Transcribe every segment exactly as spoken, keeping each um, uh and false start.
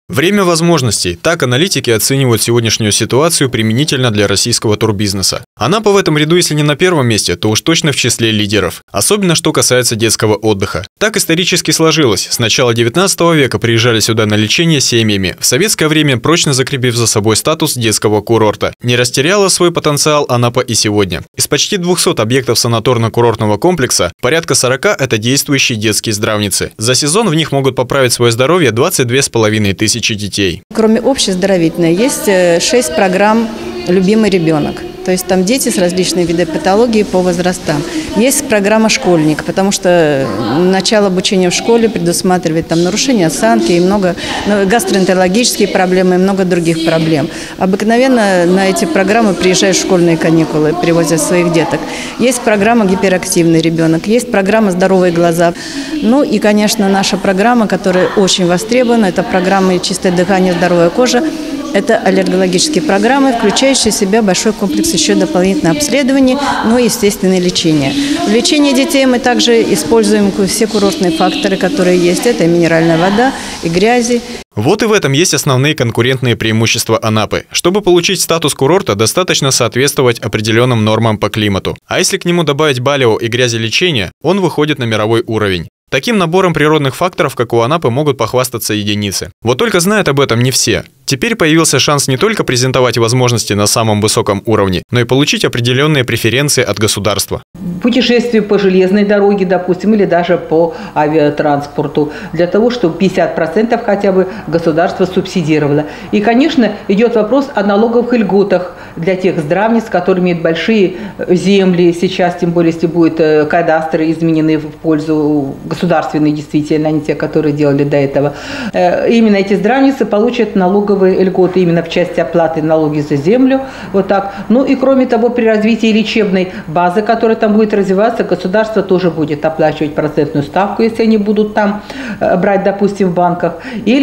Время возможностей. Так аналитики оценивают сегодняшнюю ситуацию применительно для российского турбизнеса. Анапа в этом ряду, если не на первом месте, то уж точно в числе лидеров. Особенно, что касается детского отдыха. Так исторически сложилось. С начала девятнадцатого века приезжали сюда на лечение семьями, в советское время прочно закрепив за собой статус детского курорта. Не растеряла свой потенциал Анапа и сегодня. Из почти двухсот объектов санаторно-курортного комплекса порядка сорока – это действующие детские здравницы. За сезон в них могут поправить свое здоровье двадцать две с половиной тысячи детей. Кроме общездоровительной, есть шесть программ «Любимый ребенок». То есть там дети с различными видами патологии по возрастам. Есть программа «Школьник», потому что начало обучения в школе предусматривает там нарушение осанки и много гастроэнтерологические проблемы и много других проблем. Обыкновенно на эти программы приезжают в школьные каникулы, привозят своих деток. Есть программа «Гиперактивный ребенок», есть программа «Здоровые глаза». Ну и, конечно, наша программа, которая очень востребована, это программа «Чистое дыхание, здоровая кожа». Это аллергологические программы, включающие в себя большой комплекс еще дополнительных обследований, но и естественное лечение. В лечении детей мы также используем все курортные факторы, которые есть. Это и минеральная вода, и грязи. Вот и в этом есть основные конкурентные преимущества Анапы. Чтобы получить статус курорта, достаточно соответствовать определенным нормам по климату. А если к нему добавить балио и грязелечение, он выходит на мировой уровень. Таким набором природных факторов, как у Анапы, могут похвастаться единицы. Вот только знают об этом не все. Теперь появился шанс не только презентовать возможности на самом высоком уровне, но и получить определенные преференции от государства. Путешествие по железной дороге, допустим, или даже по авиатранспорту, для того, чтобы пятьдесят процентов хотя бы государство субсидировало. И, конечно, идет вопрос о налоговых льготах для тех здравниц, которые имеют большие земли. Сейчас, тем более, если будут кадастры изменены в пользу государственной, действительно, а не те, которые делали до этого. Именно эти здравницы получат налоговые льготы именно в части оплаты налоги за землю. Вот так. Ну и кроме того, при развитии лечебной базы, которая там будет развиваться, государство тоже будет оплачивать процентную ставку, если они будут там брать, допустим, в банках,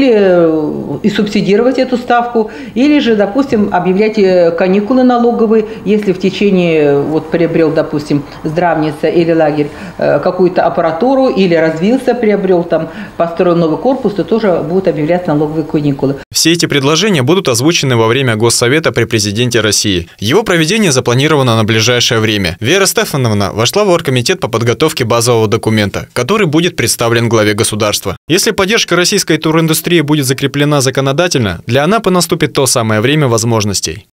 или и субсидировать эту ставку, или же, допустим, объявлять каникулы налоговые, если в течение, вот приобрел, допустим, здравница или лагерь какую-то аппаратуру, или развился, приобрел там, построил новый корпус, то тоже будут объявлять налоговые каникулы. Все эти предложения будут озвучены во время Госсовета при президенте России. Его проведение запланировано на ближайшее время. Вера Стефановна вошла в оргкомитет по подготовке базового документа, который будет представлен главе государства. Если поддержка российской туриндустрии будет закреплена законодательно, для Анапы наступит то самое время возможностей.